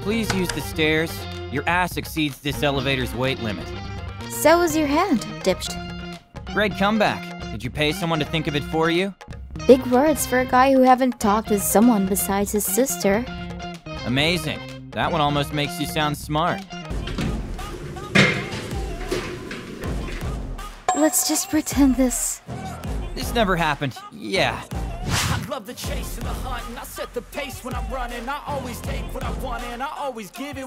Please use the stairs. Your ass exceeds this elevator's weight limit. So was your hand, dipst. Great comeback. Did you pay someone to think of it for you? Big words for a guy who haven't talked to someone besides his sister. Amazing. That one almost makes you sound smart. Let's just pretend this. This never happened. Yeah. I love the chase and the hunt, and I set the pace when I'm running. I always take what I want and I always give it.